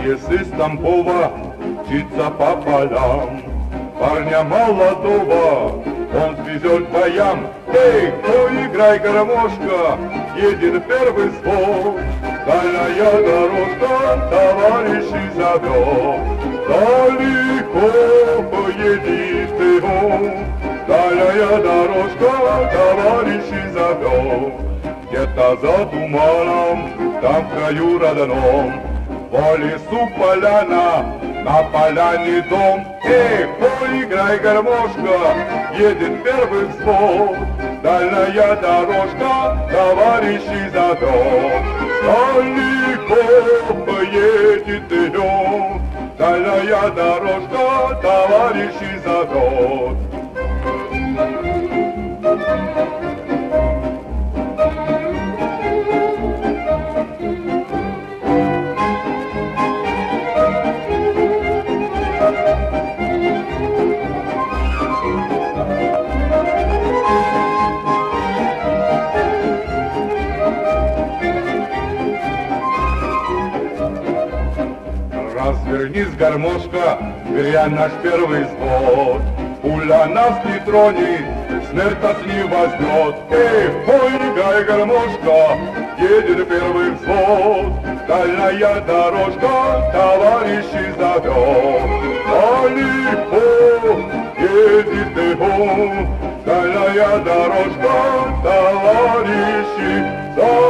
часы с Тамбова мчится по полям. Парня молодого он свезет к боям. Эй, кто играй, гармошка, едет первый звук. Дальняя дорожка товарищей зовет. Далеко поедет его. Дальняя дорожка товарищей зовет. Где-то за туманом, там в краю родном, по лесу поляна, на поляне дом. Эй, поиграй, гармошка, едет первый взвод. Дальняя дорожка товарищей зовет. Далеко поедет ее. Дальняя дорожка товарищей зовет. Развернись, гармошка, грянь наш первый взвод. Пуля нас не тронет, смерть нас не возьмет. Эй, поиграй, гармошка, едет первый взвод. Дальняя дорожка товарищей зовет. Далеко едет его. Дальняя дорожка товарищей зовет.